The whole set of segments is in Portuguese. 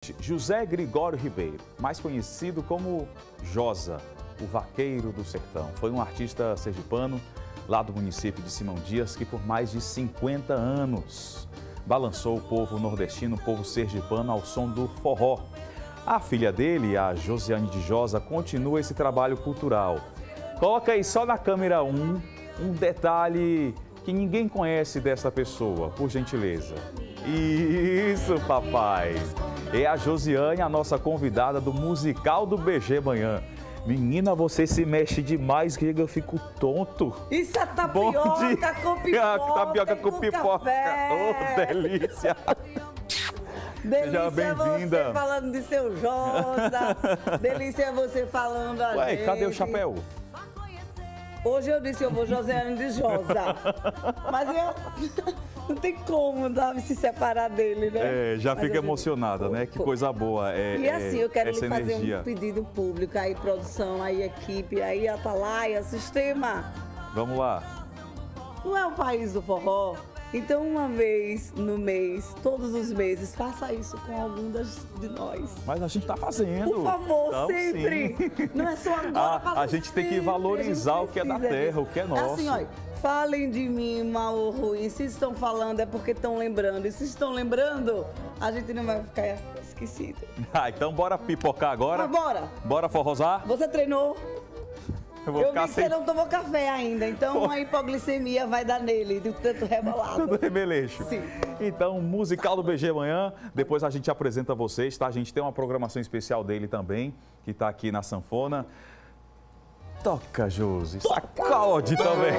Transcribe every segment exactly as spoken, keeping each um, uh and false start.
José Gregório Ribeiro, mais conhecido como Josa, o vaqueiro do sertão. Foi um artista sergipano lá do município de Simão Dias que por mais de cinquenta anos balançou o povo nordestino, o povo sergipano ao som do forró. A filha dele, a Josiane de Josa, continua esse trabalho cultural. Coloca aí só na câmera um, um detalhe que ninguém conhece dessa pessoa, por gentileza. Isso, papai! É a Josiane, a nossa convidada do musical do B G Manhã. Menina, você se mexe demais, que eu fico tonto. Isso é tapioca com pipoca. Tapioca com, com pipoca. Oh, delícia! Delícia você falando de seu Josa. Delícia você falando a Ué, gente. cadê o chapéu? Hoje eu disse eu vou Josiane de Josa. Mas eu... Não tem como dar, se separar dele, né? É, já Mas fica emocionada, né? Que coisa boa. É, e assim, eu quero lhe fazer energia. um pedido público, aí produção, aí equipe, aí Atalaia, sistema. Vamos lá. Não é o país do forró? Então, uma vez no mês, todos os meses, faça isso com algum das, de nós. Mas a gente tá fazendo. Por favor, então, sempre. Sim. Não é só agora. A, a gente tem que valorizar o que é da terra, disso. o que é nosso. Assim, olha, falem de mim mal ou ruim. Se estão falando é porque estão lembrando. E se estão lembrando, a gente não vai ficar esquecido. Ah, então bora pipocar agora? Mas bora. Bora forrosar? Você treinou? Eu, vou eu ficar vi que sem... você não tomou café ainda, então Pô. a hipoglicemia vai dar nele, de tanto rebolado. Tudo remeleixo. Sim. Então, musical do B G Manhã, depois a gente apresenta vocês, tá? A gente tem uma programação especial dele também, que tá aqui na sanfona. Toca, Josi. Sacode também.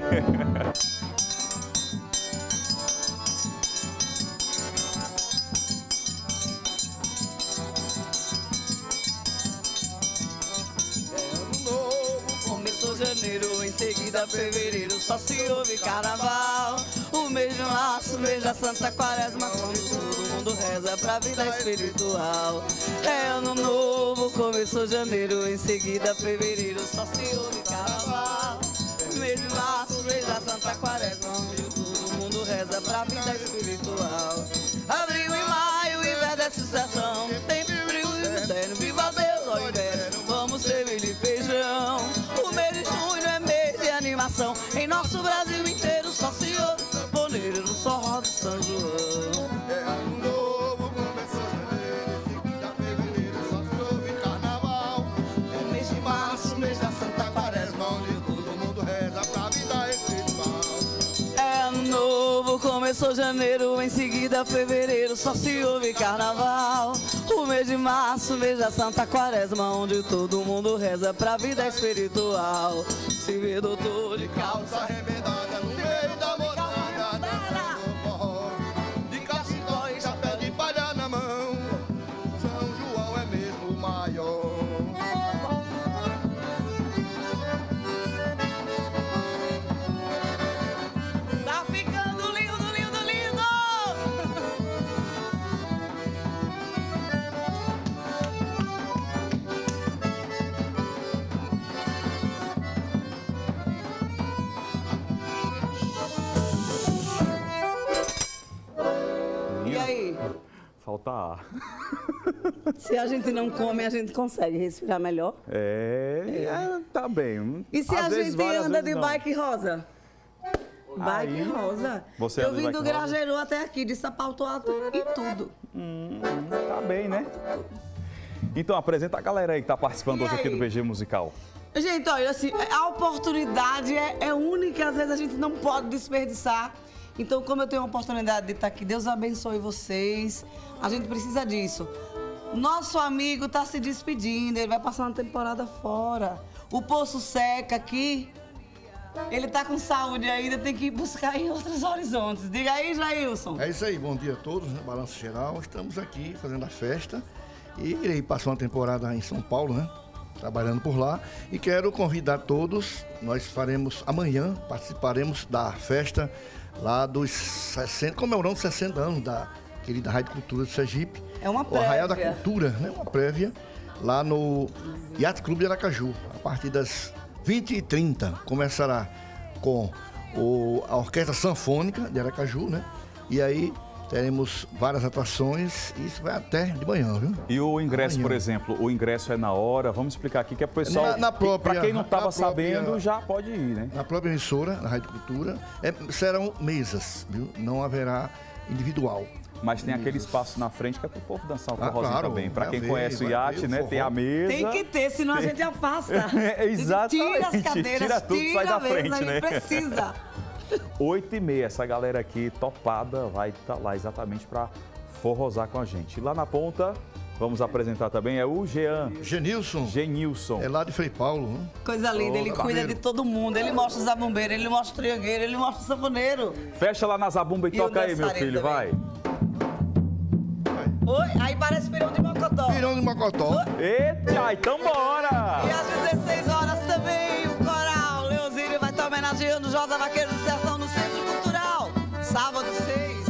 Janeiro, em seguida fevereiro, só se ouve carnaval. O mês de março, mês da Santa Quaresma, quando todo mundo reza pra vida espiritual. É ano novo, começou janeiro, em seguida fevereiro, só se ouve carnaval. O mês de março, mês da Santa Quaresma, onde todo mundo reza pra vida espiritual. Abril e maio, inverno desce o sertão, tem frio e inverno, viva Deus, ó inverno, vamos ser milho e feijão. Em nosso Brasil inteiro só se ouve sanfoneiro no forró de São João. É ano novo, começou janeiro, em seguida fevereiro, só se ouve carnaval. É mês de março, mês da Santa Quaresma, onde todo mundo reza pra vida espiritual. É ano novo, começou janeiro, em seguida fevereiro, só se ouve carnaval. O mês de março, mês da Santa Quaresma, onde todo mundo reza pra vida espiritual. Se vê doutor de calça arrebentada no meio da morada, dançando forró, de cachecol e chapéu de palha na mão, São João é mesmo o maior. Tá ficando lindo, lindo, lindo! E aí? Falta ar. Se a gente não come, a gente consegue respirar melhor? É, é tá bem. E se Às a vezes, gente várias anda vezes de não. bike rosa? Bike Aí, rosa. Você Eu anda de vim bike do rosa? Grajaú até aqui, de sapato alto e tudo. Hum, tá bem, né? Então, apresenta a galera aí que tá participando E hoje aí? aqui do B G Musical. Gente, olha, assim, a oportunidade é, é única, às vezes a gente não pode desperdiçar. Então, como eu tenho a oportunidade de estar aqui, Deus abençoe vocês. A gente precisa disso. Nosso amigo está se despedindo, ele vai passar uma temporada fora. O poço seca aqui, ele tá com saúde ainda, tem que ir buscar em outros horizontes. Diga aí, Jailson. É isso aí, bom dia a todos, né? Balanço Geral, estamos aqui fazendo a festa e irei passar uma temporada em São Paulo, né? Trabalhando por lá, e quero convidar todos, nós faremos amanhã, participaremos da festa lá dos sessenta, comemorando sessenta anos da querida Rádio Cultura de Sergipe. É uma prévia. O Arraial da Cultura, né? Uma prévia, lá no Yacht Clube de Aracaju, a partir das vinte e trinta, começará com o, a Orquestra Sanfônica de Aracaju, né? E aí Teremos várias atrações e isso vai até de manhã, viu? E o ingresso, Amanhã. por exemplo, o ingresso é na hora. Vamos explicar aqui que é pro pessoal. Na- na própria- Para quem não estava na própria- sabendo, já pode ir, né? Na própria emissora, na Rádio Cultura, é, serão mesas, viu? Não haverá individual. Mas tem aquele espaço na frente que é pro povo dançar um Ah, forrozinho claro, também. Para vai quem haver, conhece o vai iate, haver o né? Tem a forró. mesa. Tem que ter, senão a gente afasta. É, exatamente. Tira as cadeiras, Tira tudo, sai da mesmo, frente, aí né? precisa. oito e meia, essa galera aqui topada vai estar lá exatamente para forrosar com a gente. E lá na ponta, vamos apresentar também, é o Jean, Genilson, Genilson. é lá de Frei Paulo, né? Coisa linda, ele Ô, cuida barbeiro. de todo mundo. Ele mostra o zabumbeiro, ele mostra o triogueiro, ele mostra o sanfoneiro. Fecha lá na zabumba e, E o toca aí, meu dançarino filho, também. vai. Oi, aí parece pirão de mocotó. Pirão de Mocotó. Eita, então bora! E às dezesseis horas também o coral Leozírio vai estar homenageando Josa Vaqueiro do Sertão no Centro Cultural. Sábado seis.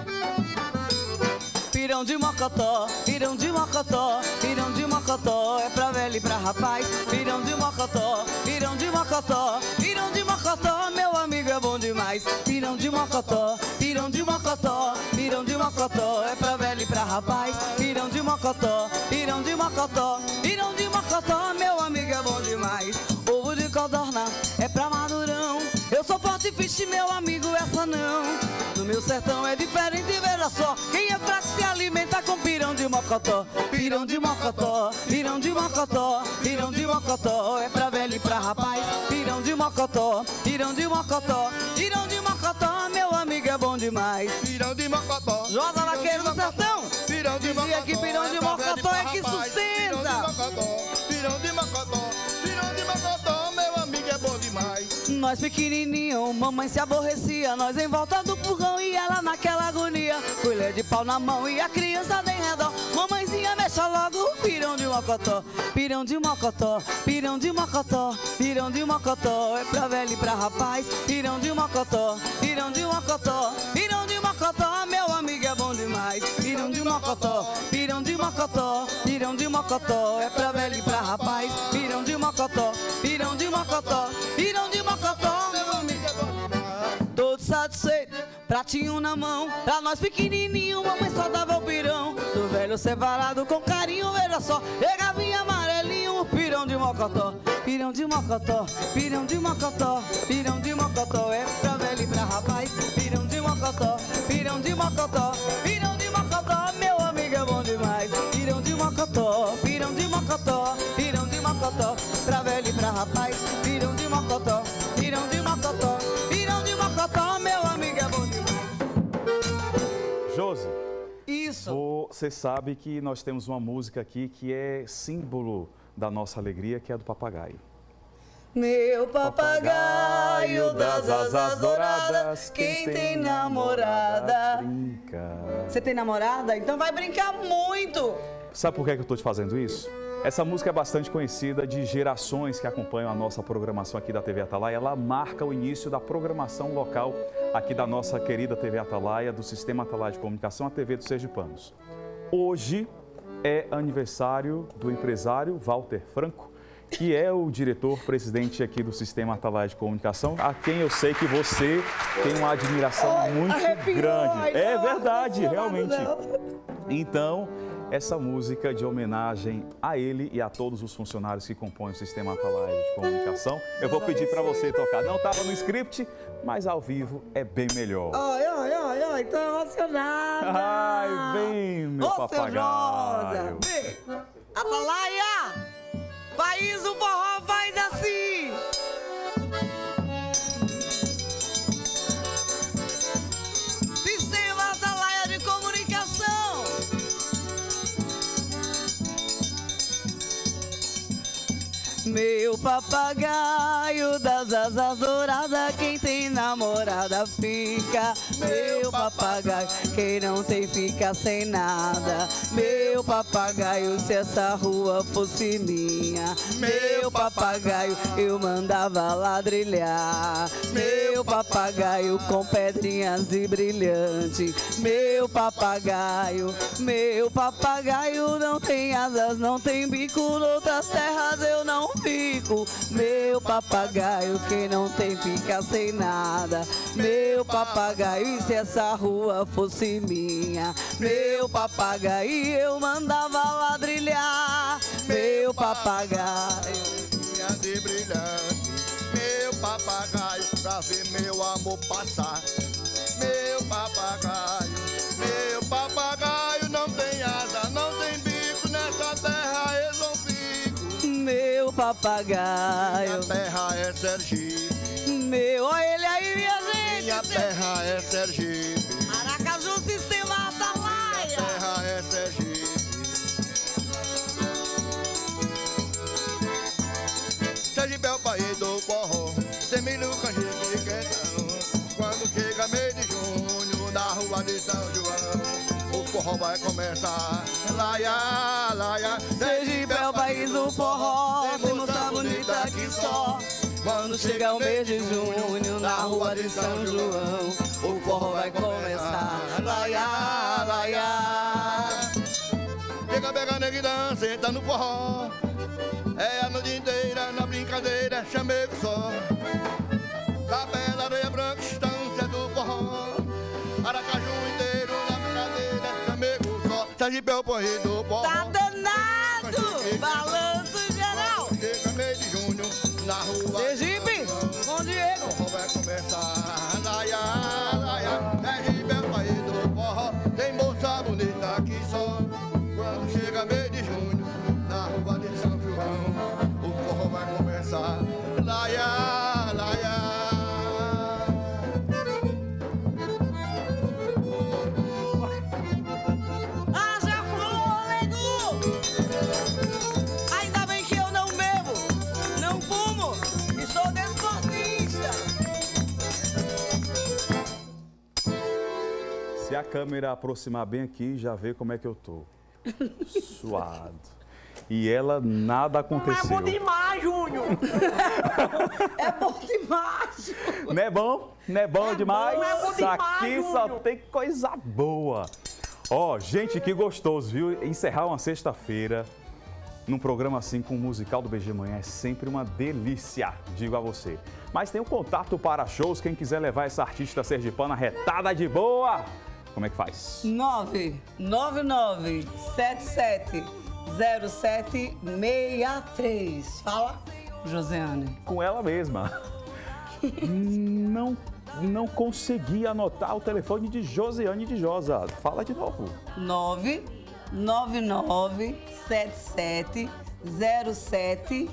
Pirão de mocotó, pirão de mocotó, pirão de mocotó, é pra velho e pra rapaz. Pirão de mocotó, pirão de mocotó, pirão de mocotó, meu amigo é bom demais. Pirão de mocotó, pirão de mocotó, pirão de mocotó, é pra velho e pra rapaz. Pirão de mocotó, pirão de mocotó, pirão de mocotó, meu amigo é bom demais. Ovo de codorna é pra madurão. Eu sou forte e fiche, meu amigo, essa não. No meu sertão é diferente, veja só. Quem é fraco se alimenta com pirão de mocotó. Pirão de mocotó, pirão de mocotó, pirão de mocotó, é pra velho e pra rapaz. Pirão de mocotó, pirão de mocotó, pirão de mocotó, meu amigo é bom demais. Pirão de Mocotó. Josa Vaqueiro do Sertão. Pirão de Dizia Mocotó. que pirão de é pra velho e Mocotó pra é que rapaz. sustenta. Pirão de Mocotó. Pirão de Mocotó. Pirão de Mocotó, meu amigo é bom demais. Nós pequenininho, mamãe se aborrecia. Nós em volta do fogão e ela naquela agonia. Colher de pau na mão e a criança em redor. Mamãezinha mexa logo o pirão de mocotó. Pirão de mocotó, pirão de mocotó, pirão de mocotó, é pra velho e pra rapaz. Pirão de mocotó, pirão de mocotó, pirão de mocotó, meu amigo é bom demais. Pirão de mocotó, pirão de mocotó, pirão de mocotó, é pra velho e pra rapaz. Pirão de mocotó, pirão de mocotó, pirão de mocotó, meu amigo é bom demais. Todo satisfeito, pratinho na mão, pra nós pequenininho, mamãe só dava o pirão. Do velho separado com carinho, veja só, regavinha amarelinho, pirão de mocotó. Pirão de mocotó, pirão de mocotó, pirão de mocotó, é pra velho e pra rapaz. Pirão de mocotó, pirão de mocotó, pirão de mocotó, meu amigo é bom demais. Pirão de mocotó, pirão de mocotó, pirão de mocotó, pra velho e pra rapaz. Pirão de mocotó, pirão de mocotó, pirão de mocotó, meu amigo é bom demais. Josi, Isso. você sabe que nós temos uma música aqui que é símbolo da nossa alegria, que é a do papagaio. Meu papagaio das asas douradas, quem tem namorada. Brinca. Você tem namorada? Então vai brincar muito. Sabe por que é que eu estou te fazendo isso? Essa música é bastante conhecida de gerações que acompanham a nossa programação aqui da T V Atalaia. Ela marca o início da programação local aqui da nossa querida T V Atalaia, do Sistema Atalaia de Comunicação, a T V dos Sergipanos. Hoje é aniversário do empresário Walter Franco, que é o diretor-presidente aqui do Sistema Atalaia de Comunicação, a quem eu sei que você tem uma admiração muito arrepiou, grande. ai, É não, verdade, não, realmente. não. Então, essa música de homenagem a ele e a todos os funcionários que compõem o Sistema Atalaia de Comunicação, eu vou pedir para você tocar. Não estava no script, mas ao vivo é bem melhor. Ai, ai, ai, ai, tô emocionada. Ai, vem, meu Ô, seu papagaio. Rosa, vem. Atalaia, país o forró faz assim. Sistema Atalaia de Comunicação. Meu papagaio das asas douradas, quem tem namorada fica. Meu papagaio, quem não tem fica sem nada. Meu papagaio, se essa rua fosse minha. Meu papagaio, eu mandava ladrilhar. Meu papagaio com pedrinhas de brilhante. Meu papagaio, meu papagaio não tem asas, não tem bico, noutras terras eu não fico. Meu papagaio, quem não tem fica sem nada. Meu papagaio, e se essa rua fosse minha? Meu papagaio, eu mandava ladrilhar. Meu papagaio Vinha de brilhante, meu papagaio, pra ver meu amor passar. Meu papagaio, meu papagaio, não tem asa, não tem bico, nessa terra eu não fico. Meu papagaio, Minha terra é Sergipe, meu, olha ele aí, minha gente. minha terra é Sergipe, Aracaju, sistema Atalaia. terra é Sergipe. Sergipe é o país do forró, tem milho, canjica e quentão. Quando chega mês de junho, na rua de São João, o forró vai começar. Laia, laia, Sergipe é o país do forró, tem moça bonita que só. Quando chega o mês de junho, na rua de São João, o forró vai começar. Laia, laia. Chega pega neguidão, senta no forró. É a noite inteira na brincadeira, chamego só. Capela, areia branca, estância do forró. Aracaju inteiro na brincadeira, chamego só. Sergipe é o país do forró. Tá danado! Balanço geral! Chega mês de junho, na rua. Sergipe, com Diego. O forró vai começar. Laia, laia, Sergipe é o país do forró. Tem moça bonita que só. Quando chega mês de junho, na rua de São João, o forró vai começar. Laia, laia. Haja fôlego! Ainda bem que eu não bebo, não fumo e sou desportista. Se a câmera aproximar bem aqui, já vê como é que eu tô. Suado. E ela, nada aconteceu. Não é bom demais, Júnior. É bom demais. Não é bom? Não é bom É demais? bom, é bom Isso demais, aqui só Júnior. tem coisa boa. Ó, gente, que gostoso, viu? Encerrar uma sexta-feira num programa assim com o musical do B G Manhã é sempre uma delícia, digo a você. Mas tem um contato para shows, quem quiser levar essa artista sergipana retada de boa, como é que faz? nove nove nove sete sete zero sete seis três. Fala, Josiane. Com ela mesma. Não, não consegui anotar o telefone de Josiane de Josa. Fala de novo. nove nove nove sete sete zero sete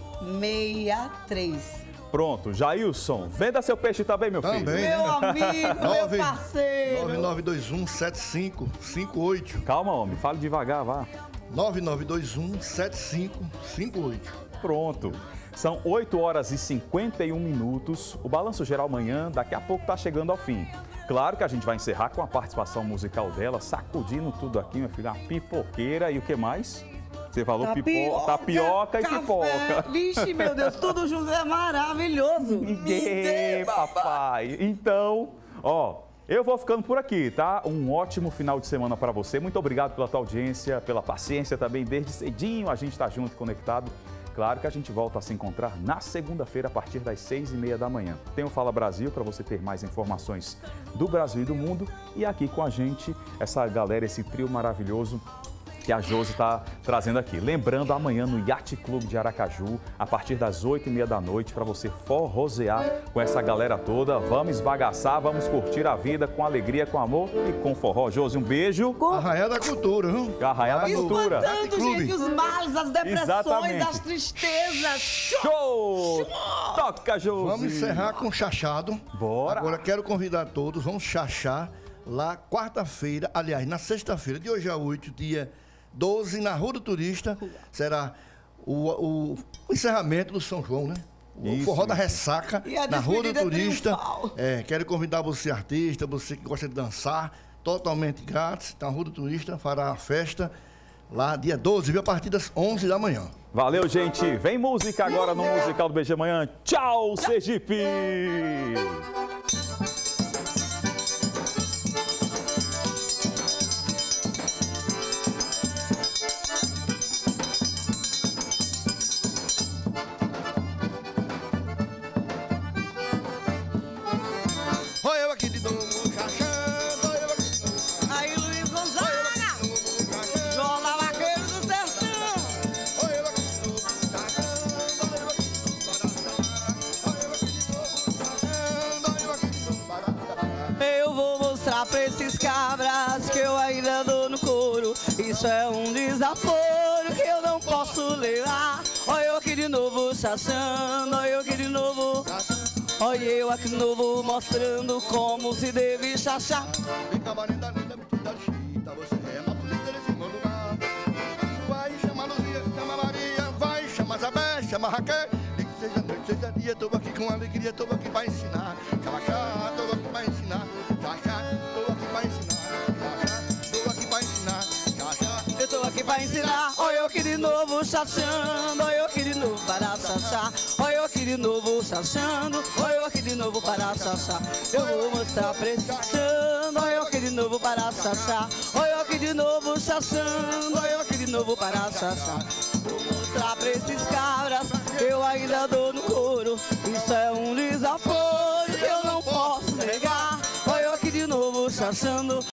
seis três. Pronto, Jailson, venda seu peixe também, meu filho. Também. Meu amigo, meu nove parceiro. nove dois um sete cinco cinco oito. Calma, homem, fale devagar, vá. nove nove dois um sete cinco cinco oito. Pronto. São oito horas e cinquenta e um minutos. O Balanço Geral amanhã, daqui a pouco, está chegando ao fim. Claro que a gente vai encerrar com a participação musical dela, sacudindo tudo aqui, minha filha, uma pipoqueira e o que mais? Você falou pipo... tapioca e café. pipoca. Vixe, meu Deus, tudo junto é maravilhoso. Me dê, Ninguém, papai. Então, ó, eu vou ficando por aqui, tá? Um ótimo final de semana para você. Muito obrigado pela tua audiência, pela paciência também. Desde cedinho a gente tá junto e conectado. Claro que a gente volta a se encontrar na segunda-feira a partir das seis e meia da manhã. Tem o Fala Brasil para você ter mais informações do Brasil e do mundo. E aqui com a gente, essa galera, esse trio maravilhoso que a Josi está trazendo aqui. Lembrando, amanhã no Yacht Clube de Aracaju, a partir das oito e meia da noite, para você forrosear com essa galera toda. Vamos esbagaçar, vamos curtir a vida com alegria, com amor e com forró. Josi, um beijo. Arraial da Cultura, viu? Arraial da Cultura. Espantando, Clube. gente, os males, as depressões, Exatamente. as tristezas. Show! Toca, Josi! Vamos encerrar com chachado. Bora. Agora quero convidar todos, vamos chachar lá quarta-feira, aliás, na sexta-feira, de hoje a oito, dia doze, na Rua do Turista, será o, o, o encerramento do São João, né? O Isso, forró da isso. ressaca, E a na Rua do despedida Turista. triunfal. É, quero convidar você, artista, você que gosta de dançar, totalmente grátis. Na Rua do Turista fará a festa lá dia doze, viu? A partir das onze da manhã. Valeu, gente. Vem música agora no Musical do B G Manhã. Tchau, Sergipe! mostrar pra esses cabras que eu ainda dou no couro. Isso é um desaforo que eu não posso levar. Olha eu aqui de novo chachando, olha eu aqui de novo. Olha eu aqui de novo mostrando como se deve chachar. Vem cá, linda, linda, metida chita, você é uma bonita nesse meu lugar. Vai, chama a Luzia, chama a Maria, vai, chama a Zabé, chama a Raquel. Nem que seja noite, seja dia, tô aqui com alegria, tô aqui pra ensinar. Chachá, tô aqui pra ensinar. Chachá, tô aqui pra ensinar. Chachá, tô aqui pra ensinar. Chachá, eu tô aqui pra ensinar. Olha eu aqui de novo chachando, olha eu aqui de novo para chachar. Olha eu aqui de novo chachando, olha eu aqui de novo para chachar. Eu vou mostrar pra esse chachando, olha eu aqui de novo para chachar. Olha eu aqui de novo chachando, olha eu aqui de novo para chachar. Vou mostrar pra esses cabras que eu ainda dou no couro. Isso é um desaforo que eu não posso negar. Olha eu aqui de novo chachando,